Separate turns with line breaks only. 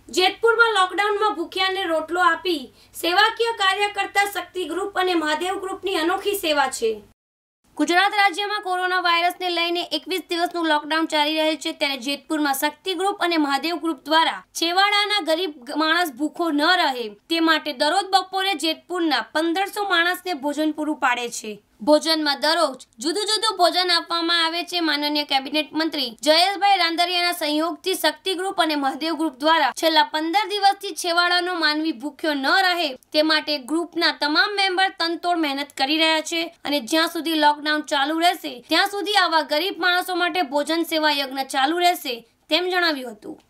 જેતપુરમાં લોકડાઉનમાં ભૂખ્યાને રોટલો આપી સેવાકીય કાર્ય કરતા શક્તિ ગ્રુપ અને મહાદેવ ગ્રુપની અનોખી સેવા છે। ગુજરાત રાજ્યમાં કોરોના વાયરસને લઈને 21 દિવસનું લોકડાઉન ચાલી રહેલ છે, ત્યારે જેતપુરમાં શક્તિ ગ્રુપ અને મહાદેવ ગ્રુપ દ્વારા છેવાડાના ગરીબ માણસ ભૂખો ન રહે તે માટે દરરોજ બપોરે જેતપુરના 1500 માણસને ભોજન પૂરું પાડે છે। ભોજનમાં દરરોજ જુદું ભોજન આપવામાં આવે છે। માનનીય કેબિનેટ મંત્રી જયેશભાઈ રાંદરિયાના સહયોગથી શક્તિ ગ્રુપ અને મહાદેવ ગ્રુપ દ્વારા છેલ્લા 15 દિવસથી છેવાડાનો માનવી ભૂખ્યો ન રહે તે માટે ગ્રુપના તમામ મેમ્બર તનતોડ મહેનત કરી રહ્યા છે અને જ્યાં સુધી લોકડાઉન ચાલુ રહેશે ત્યાં સુધી આવા ગરીબ માણસો માટે ભોજન સેવા યજ્ઞ ચાલુ રહેશે તેમ જણાવ્યું હતું।